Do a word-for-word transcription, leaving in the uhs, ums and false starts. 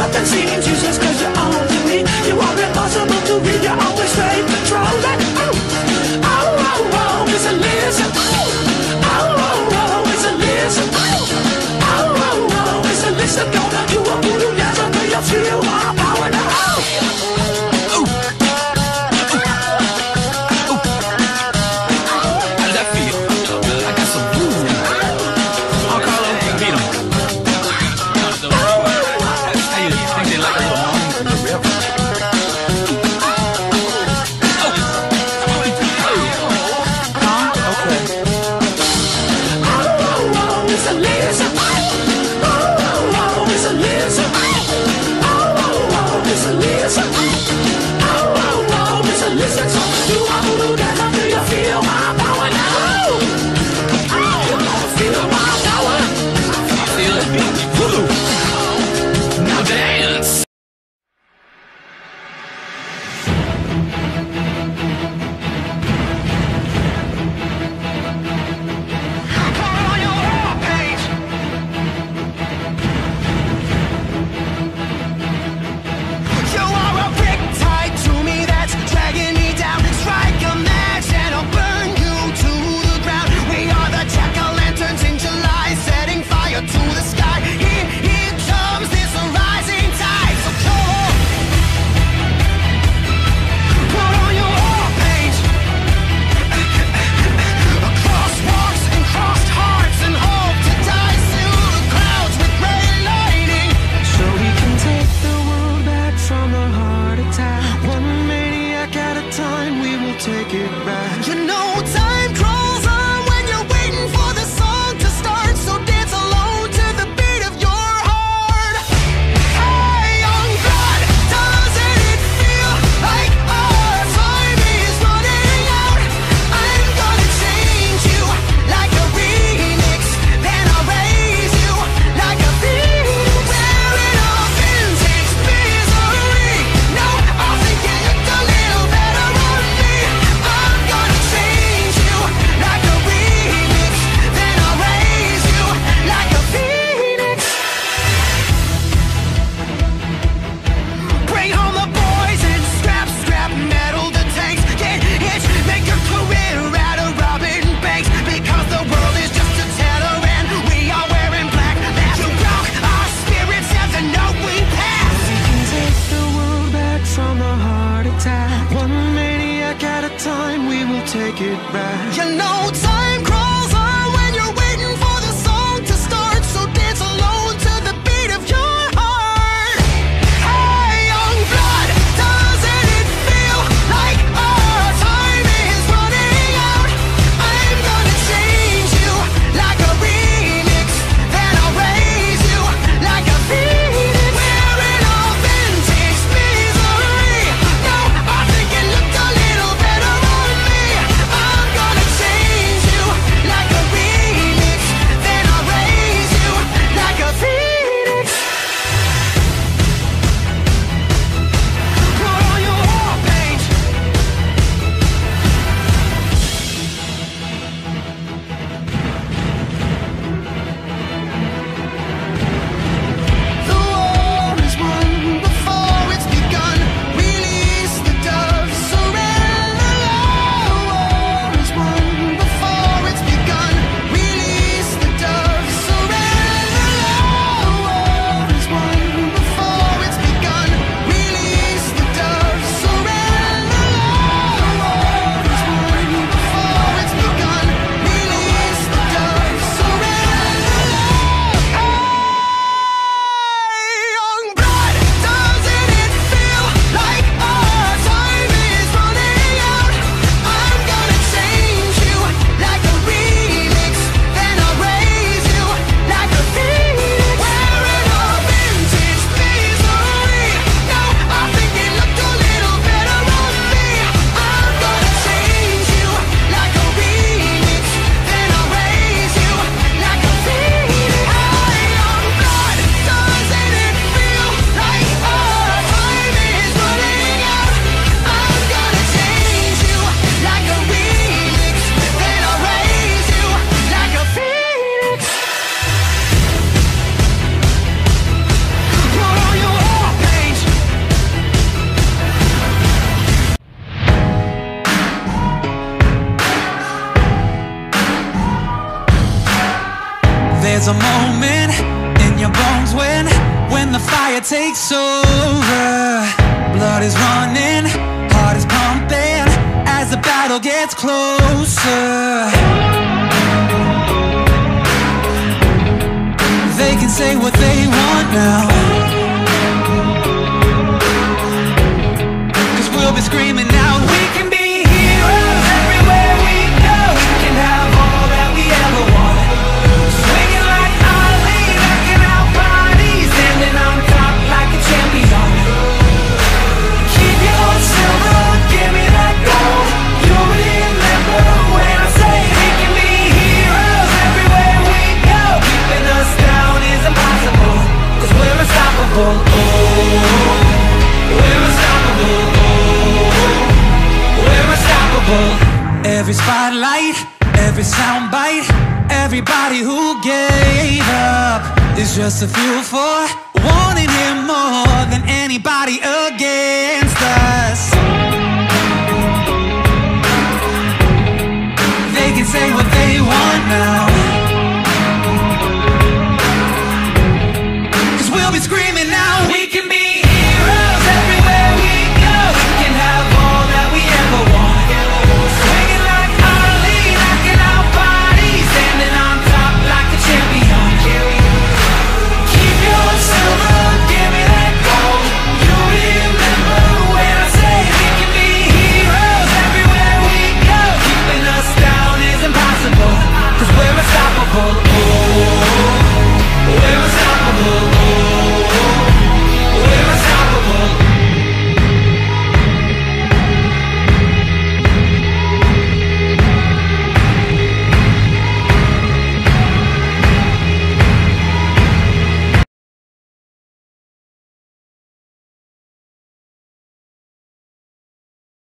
Nothing seems useless cause you're on to me. You are impossible to read, you always stay controlling. Oh, oh, oh, oh, it's a listen. Oh, oh, oh, it's a listen. Oh, oh, oh, it's a listen. Gonna do a voodoo dance until you feel my power now. Take it back. You know time crawls on when you're waiting for the song to start. So dance alone to the beat of your heart. Hey, young blood, doesn't it feel like our time is running out? I'm gonna change you like a remix, then I'll raise you like a phoenix. Wearing all vintage misery. No, I think it looked a little better on me. I'm gonna change takes over. Blood is running, heart is pumping, as the battle gets closer. They can say what they want now, 'cause we'll be screaming out, we can be heroes everywhere we go. We can have all that we ever want, swinging like Ali, rocking out bodies, standing on top like a champion. Keep your old silver, give me that gold. You'll remember when I say we can be heroes everywhere we go. Keeping us down is impossible, 'cause we're unstoppable. Oh, we're unstoppable. Oh, we're unstoppable. Every spotlight, every soundbite, everybody who gave up is just a fuel for wanting him more.